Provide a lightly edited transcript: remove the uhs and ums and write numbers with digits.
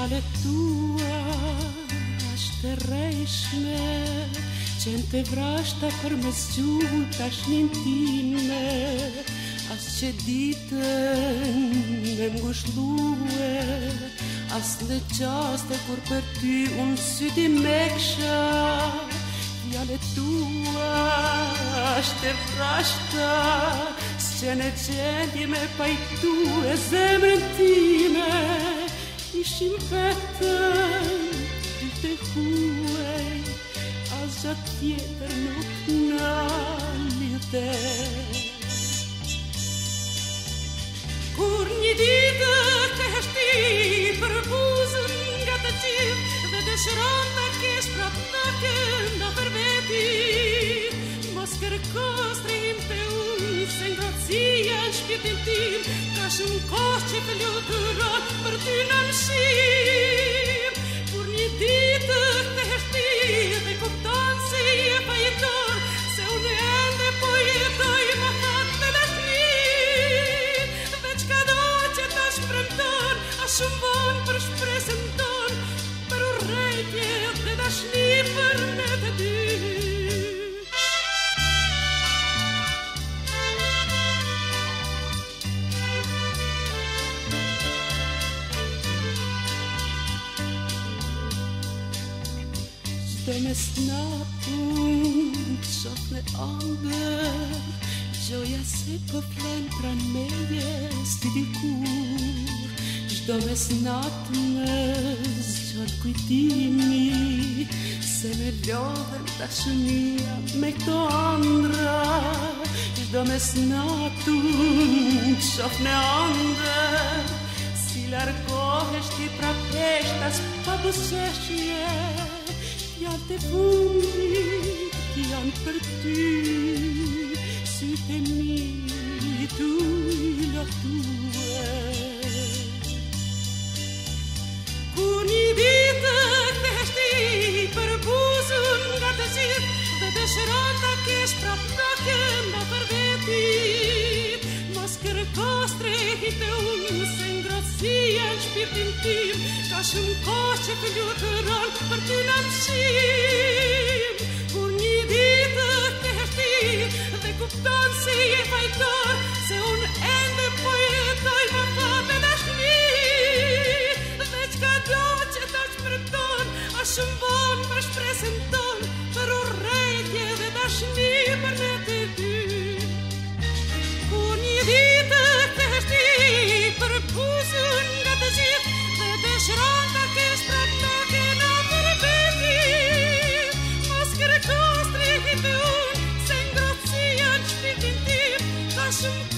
fjale tua tash të rejshme, qenë të vrashta për me zgjull tashnin time, as që ditën me mgushlue, as në qaste kur për ty unë syti me kësha. Fjale tua është e vrashta, s'qene gjendje me pajtu e zemrën time, ishim vetëm dy të huaj, as gjatë tjetër nuk na lidhe. Kur një ditë të heshti për buzën nga të gjithë dhe dëshiron të kesh prap në kënda për veti, mos kërko strehim të unë, se ngrocia në shpirtin tim, ka shumë kohë që të luturon për ty në mshim. Kur një ditë të heshti dhe kupton se je pajeton, se unë ende po jetoj më fatë me dashni, veç ka do që ta shpremton, a shumë vonë për shpresën ton, për urrejtje dhe dashni për ne të dy. Çdo mesnatun të shoh në ëndër, gjoja se po flen pran meje si dikur. Çdo mesnatë më zgjat kujtimi se me lodhen dashunia me këto ëndra. Çdo mesnatun të shoh në ëndër, si largohesh ti prapesh tas pa buzëqeshje. Janë të fundit, janë për ty, sytë e mi tu i lotue. Kur një ditë të heshti për buzën nga të gjithë dhe dëshiron të kesh prap në kënda për veti, mos kërko strehit e unë, se ngrocia në shpirtin tim, ka shumë kohë që të luturon për ty në mshim. Kur një ditë të heshti dhe kupton se je fajtor, se unë ende po jetoj më fatë me dashni, veç ka do që ta shpremton, a shumë vonë për shpresën ton, për urrejtje dhe dashni për ne të dy. Kur një ditë të heshti për buzën nga të gjithë dhe dëshiron të kesh prap në kënda për veti, mos kërko strehit e unë, se ngrocia në shpirtin tim, ka shumë